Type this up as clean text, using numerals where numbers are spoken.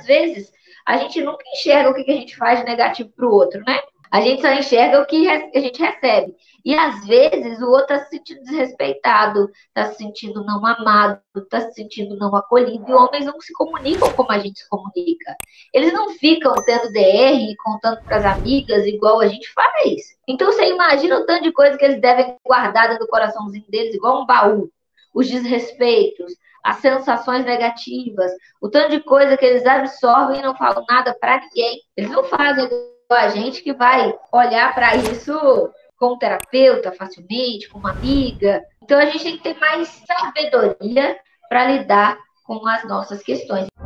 vezes, a gente nunca enxerga o que a gente faz de negativo para o outro, né? A gente só enxerga o que a gente recebe. E às vezes o outro está se sentindo desrespeitado, está se sentindo não amado, está se sentindo não acolhido. E homens não se comunicam como a gente se comunica. Eles não ficam tendo DR e contando para as amigas igual a gente faz. Então você imagina o tanto de coisa que eles devem guardar dentro do coraçãozinho deles, igual um baú. Os desrespeitos, as sensações negativas, o tanto de coisa que eles absorvem e não falam nada para ninguém. Eles não fazem a gente que vai olhar para isso com um terapeuta facilmente, com uma amiga. Então a gente tem que ter mais sabedoria para lidar com as nossas questões.